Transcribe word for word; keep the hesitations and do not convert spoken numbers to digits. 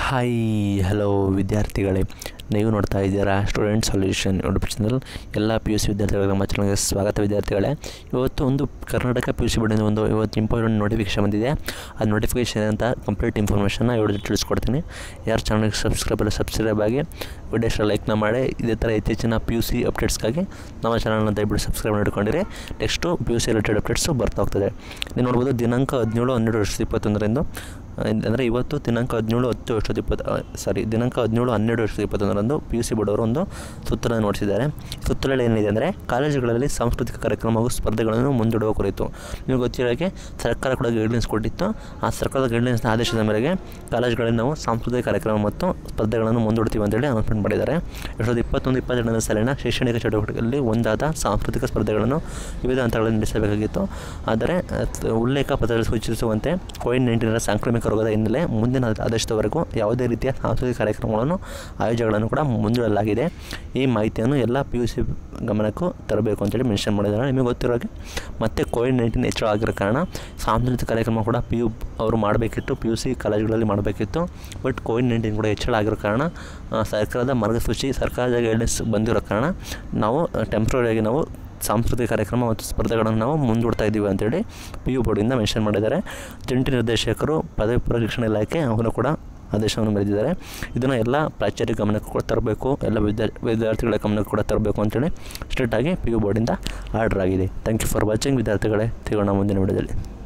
Hi hello ವಿದ್ಯಾರ್ಥಿಗಳೇ, ನೀವು ನೋಡ್ತಾ ಇದ್ದೀರಾ ಸ್ಟೂಡೆಂಟ್ ಸೊಲ್ಯೂಷನ್ ಯೂಟ್ಯೂಬ್ ಚಾನಲ್. ಎಲ್ಲ ಪಿ ಯು ಸಿ ವಿದ್ಯಾರ್ಥಿಗಳಿಗೆ ನಮ್ಮ ಚಾನಲ್ಗೆ ಸ್ವಾಗತ. ವಿದ್ಯಾರ್ಥಿಗಳೇ, ಇವತ್ತು ಒಂದು ಕರ್ನಾಟಕ ಪಿ ಯು ಸಿ ಬೋರ್ಡಿಂದ ಒಂದು ಇವತ್ತು ಇಂಪಾರ್ಟೆಂಟ್ ನೋಟಿಫಿಕೇಶನ್ ಬಂದಿದೆ. ಆ ನೋಟಿಫಿಕೇಶನ್ ಅಂತ ಕಂಪ್ಲೀಟ್ ಇನ್ಫಾರ್ಮೇಷನ್ನ ಇವತ್ತು ತಿಳಿಸ್ಕೊಡ್ತೀನಿ. ಯಾರು ಚಾನಲ್ಗೆ ಸಬ್ಸ್ಕ್ರೈಬ್ ಇಲ್ಲ ಸಬ್ಸ್ಕ್ರೈಬ್ ಆಗಿ ವಿಡಿಯೋಸ್ ಲೈಕ್ನ ಮಾಡಿ. ಇದೇ ಥರ ಇತ್ತೀಚಿನ ಪಿ ಯು ಸಿ ಅಪ್ಡೇಟ್ಸ್ಗಾಗಿ ನಮ್ಮ ಚಾನಲ್ನ ದಯವಿಟ್ಟು ಸಬ್ಸ್ಕ್ರೈಬ್ ಮಾಡಿಕೊಂಡಿರಿ. Next P U C related updates ಬರ್ತಾ ಹೋಗ್ತದೆ. ನೀವು ನೋಡ್ಬೋದು, ದಿನಾಂಕ ಹದಿನೇಳು ಹನ್ನೆರಡು ವರ್ಷದ ಇಪ್ಪತ್ತೊಂದರಂದು, ಅಂದರೆ ಇವತ್ತು ದಿನಾಂಕ ಹದಿನೇಳು ಹತ್ತು ವರ್ಷದ ಇಪ್ಪತ್ತು ಸಾರಿ ದಿನಾಂಕ ಹದಿನೇಳು ಹನ್ನೆರಡು ವರ್ಷದ ಇಪ್ಪತ್ತೊಂದರಂದು ಪಿ ಯು ಸಿ ಬೋರ್ಡ್ ಅವರು ಒಂದು ಸುತ್ತೋಲೆಯನ್ನು ಹೊರಡಿಸಿದ್ದಾರೆ. ಸುತ್ತೋಲೆ ಏನಿದೆ ಅಂದರೆ, ಕಾಲೇಜುಗಳಲ್ಲಿ ಸಾಂಸ್ಕೃತಿಕ ಕಾರ್ಯಕ್ರಮ ಹಾಗೂ ಸ್ಪರ್ಧೆಗಳನ್ನು ಮುಂದೂಡುವ ಕುರಿತು. ನಿಮಗೆ ಗೊತ್ತಿರೋಕ್ಕೆ ಸರ್ಕಾರ ಕೂಡ ಗೈಡ್ಲೈನ್ಸ್ ಕೊಟ್ಟಿತ್ತು. ಆ ಸರ್ಕಾರದ ಗೈಡ್ಲೈನ್ಸ್ನ ಆದೇಶದ ಮೇರೆಗೆ ಕಾಲೇಜುಗಳಲ್ಲಿ ನಾವು ಸಾಂಸ್ಕೃತಿಕ ಕಾರ್ಯಕ್ರಮ ಮತ್ತು ಸ್ಪರ್ಧೆಗಳನ್ನು ಮುಂದೂಡ್ತೀವಿ ಅಂತೇಳಿ ಅನೌನ್ಸ್ಮೆಂಟ್ ಮಾಡಿದ್ದಾರೆ. ಎರಡು ಸಾವಿರದ ಇಪ್ಪತ್ತೊಂದು ಇಪ್ಪತ್ತೆರಡನೇ ಸಾಲಿನ ಶೈಕ್ಷಣಿಕ ಚಟುವಟಿಕೆಗಳಲ್ಲಿ ಒಂದಾದ ಸಾಂಸ್ಕೃತಿಕ ಸ್ಪರ್ಧೆಗಳನ್ನು ವಿವಿಧ ಹಂತಗಳಲ್ಲಿ ನಡೆಸಬೇಕಾಗಿತ್ತು. ಆದರೆ ಉಲ್ಲೇಖ ಪತ್ರದಲ್ಲಿ ಸೂಚಿಸುವಂತೆ ಕೋವಿಡ್ ನೈನ್ಟೀನರ ಸಾಂಕ್ರಾಮಿಕ ರೋಗದ ಹಿನ್ನೆಲೆ ಮುಂದಿನ ಆದೇಶದವರೆಗೂ ಯಾವುದೇ ರೀತಿಯ ಸಾಂಸ್ಕೃತಿಕ ಕಾರ್ಯಕ್ರಮಗಳನ್ನು ಆಯೋಜನೆಗಳನ್ನು ಕೂಡ ಮುಂದೂಡಲಾಗಿದೆ. ಈ ಮಾಹಿತಿಯನ್ನು ಎಲ್ಲ ಪಿ ಯು ಸಿ ಗಮನಕ್ಕೂ ತರಬೇಕು ಅಂತೇಳಿ ಮೆನ್ಷನ್ ಮಾಡಿದ್ದಾರೆ. ನಿಮಗೆ ಗೊತ್ತಿರೋ ಮತ್ತೆ ಕೋವಿಡ್ ನೈನ್ಟೀನ್ ಹೆಚ್ಚಳ ಆಗಿರೋ ಕಾರಣ ಸಾಂಸ್ಕೃತಿಕ ಕಾರ್ಯಕ್ರಮ ಕೂಡ ಪಿ ಯು ಅವರು ಮಾಡಬೇಕಿತ್ತು, ಪಿ ಯು ಸಿ ಕಾಲೇಜುಗಳಲ್ಲಿ ಮಾಡಬೇಕಿತ್ತು. ಬಟ್ ಕೋವಿಡ್ ನೈನ್ಟೀನ್ ಕೂಡ ಹೆಚ್ಚಳ ಆಗಿರೋ ಕಾರಣ ಸರ್ಕಾರದ ಮಾರ್ಗಸೂಚಿ, ಸರ್ಕಾರದ ಗೈಡ್ಲೈನ್ಸ್ ಬಂದಿರೋ ಕಾರಣ ನಾವು ಟೆಂಪ್ರರಿಯಾಗಿ ನಾವು ಸಾಂಸ್ಕೃತಿಕ ಕಾರ್ಯಕ್ರಮ ಮತ್ತು ಸ್ಪರ್ಧೆಗಳನ್ನು ನಾವು ಮುಂದೂಡ್ತಾ ಇದ್ದೀವಿ ಅಂತೇಳಿ ಪಿ ಯು ಬೋರ್ಡಿಂದ ಮೆನ್ಷನ್ ಮಾಡಿದ್ದಾರೆ. ಜಂಟಿ ನಿರ್ದೇಶಕರು ಪದವಿ ಪೂರ್ವ ಶಿಕ್ಷಣ ಇಲಾಖೆ ಅವರು ಕೂಡ ಆದೇಶವನ್ನು ಬರೆದಿದ್ದಾರೆ. ಇದನ್ನು ಎಲ್ಲ ಪ್ರಾಚಾರ್ಯ ಗಮನಕ್ಕೆ ಕೂಡ ತರಬೇಕು, ಎಲ್ಲ ವಿದ್ಯಾ ವಿದ್ಯಾರ್ಥಿಗಳ ಗಮನಕ್ಕೆ ಕೂಡ ತರಬೇಕು ಅಂತೇಳಿ ಸ್ಟ್ರಿಕ್ಟಾಗಿ ಪಿ ಯು ಬೋರ್ಡಿಂದ ಆರ್ಡರ್ ಆಗಿದೆ. ಥ್ಯಾಂಕ್ ಯು ಫಾರ್ ವಾಚಿಂಗ್ ವಿದ್ಯಾರ್ಥಿಗಳೇ. ಸಿಗೋಣ ಮುಂದಿನ ವಿಡಿಯೋದಲ್ಲಿ.